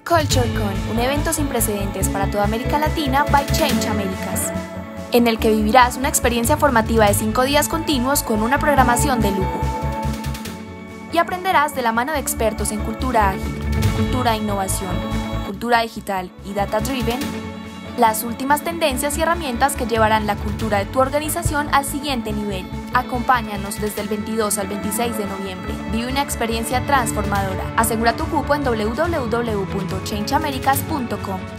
CultureCon, un evento sin precedentes para toda América Latina by Change Americas, en el que vivirás una experiencia formativa de 5 días continuos con una programación de lujo. Y aprenderás de la mano de expertos en cultura ágil, cultura de innovación, cultura digital y data driven, las últimas tendencias y herramientas que llevarán la cultura de tu organización al siguiente nivel. Acompáñanos desde el 22 al 26 de noviembre. Vive una experiencia transformadora. Asegura tu cupo en www.changeamericas.com.